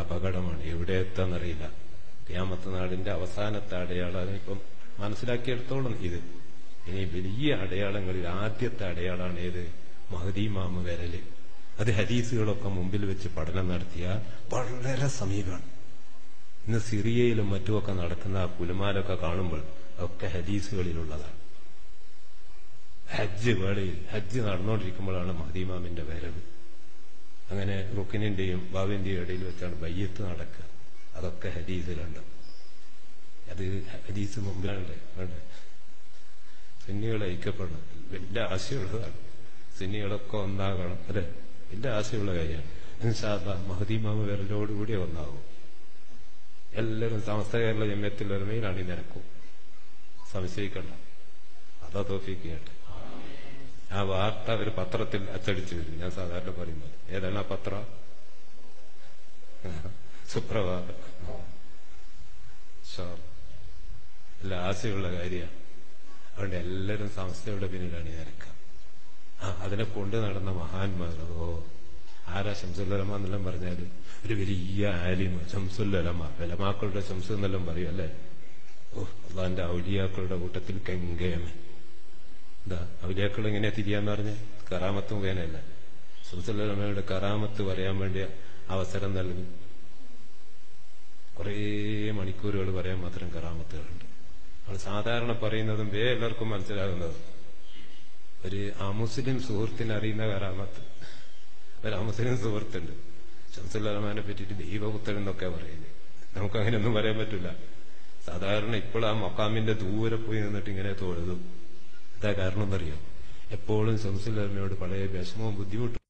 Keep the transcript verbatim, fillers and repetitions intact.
അപകടമാണ്. എവിടെ എത്താന്നറിയില്ല. ഖിയാമത്ത് നാളിന്റെ അവസാനത്തെ അടയാളമാണ് ഇപ്പം മനസ്സിലാക്കിയെടുത്തോളം ഇത്. ഇനി വലിയ അടയാളങ്ങളിൽ ആദ്യത്തെ അടയാളാണ് ഏത്? മഹ്ദി ഇമാമ് വരല്. അത് ഹദീസുകളൊക്കെ മുമ്പിൽ വെച്ച് പഠനം നടത്തിയ വളരെ സമീപമാണ്. ഇന്ന് സിറിയയിലും മറ്റുമൊക്കെ നടക്കുന്ന കുലുമാലൊക്കെ കാണുമ്പോൾ ഒക്കെ ഹദീസുകളിലുള്ളതാണ്. ഹജ്ജ് വേളയിൽ ഹജ്ജ് നടന്നുകൊണ്ടിരിക്കുമ്പോഴാണ് മഹ്ദി ഇമാമിന്റെ വരവ്. അങ്ങനെ റുക്കിനിന്റെയും ബാവിന്റെയും ഇടയിൽ വെച്ചാണ് ബയ്യത്ത് നടക്കുക. അതൊക്കെ ഹദീസിലുണ്ട്. അത് ഹദീസ് മുമ്പിലുണ്ട്. സുന്നികളെ ഐക്യപ്പെടണം, വലിയ ആശയമുള്ളതാണ്. സുന്നികളൊക്കെ ഒന്നാകണം, അല്ലെ? വലിയ ആശയമുള്ള കാര്യമാണ്. ഇൻഷാ അല്ലാഹ് മഹ്ദി ഇമാമ് വരലോടുകൂടി ഒന്നാകും. എല്ലാവരും സമസ്ത കേരള ജമിയത്തുൽ ഉലമയിലാണ് ഈ നിരക്കും. സംശയിക്കണ്ട. അതാ തൗഫീഖ് ചെയ്യട്ടെ. ആ വാർത്ത ഒരു പത്രത്തിൽ അച്ചടിച്ചു വരും. ഞാൻ സാധാരണ പറയുന്നത് ഏതാണ് ആ പത്രം? സുപ്രഭാതം. എല്ലാ ആശയമുള്ള കാര്യമാണ്. അതുകൊണ്ട് എല്ലാവരും സംസ്ഥയുടെ പിന്നിലാണ് ഈ നിരക്കുക. ആ അതിനെ കൊണ്ട് നടന്ന മഹാന്മാർ. ഓ ആരാ ശംസുല്ലലമ എന്നെല്ലാം പറഞ്ഞാല് ഒരു വലിയ ആലിമ ശംസുല്ലലമ, ഉലമാക്കളുടെ ശംസ് എന്നെല്ലാം പറയും, അല്ലേ? ഓ അള്ളാന്റെ ഔലിയാക്കളുടെ കൂട്ടത്തിൽ കെങ്കേമൻ. എന്താ ഔലിയാക്കൾ എങ്ങനെയാ തിരിയാന്ന് പറഞ്ഞ്? കറാമത്ത് മുഖേനല്ല. ശംസുല്ലലമയുടെ കറാമത്ത് പറയാൻ വേണ്ടിയ അവസരം നൽകി കുറേ മണിക്കൂറുകൾ പറയാൻ മാത്രം കറാമത്തുകളുണ്ട്. നമ്മൾ സാധാരണ പറയുന്നതും വേ എല്ലാവർക്കും മനസ്സിലാകുന്നതും. ഒരു അമുസ്ലിം സുഹൃത്തിന് അറിയുന്ന കറാമത്ത്. ഒരു അമുസ്ലിം സുഹൃത്തുണ്ട്, ശംസുല്ലലമാനെ പറ്റിയിട്ട് ദൈവപുത്രൻ എന്നൊക്കെ പറയുന്നത്. നമുക്ക് അങ്ങനെയൊന്നും പറയാൻ പറ്റില്ല. സാധാരണ ഇപ്പോൾ ആ മക്കാമിന്റെ ദൂരെ പോയി നിന്നിട്ട് ഇങ്ങനെ തൊഴുതും. എന്താ കാരണം എന്നറിയാം? എപ്പോഴും ശംസുല്ലലമയോട് പഴയ വിഷമവും ബുദ്ധിമുട്ടും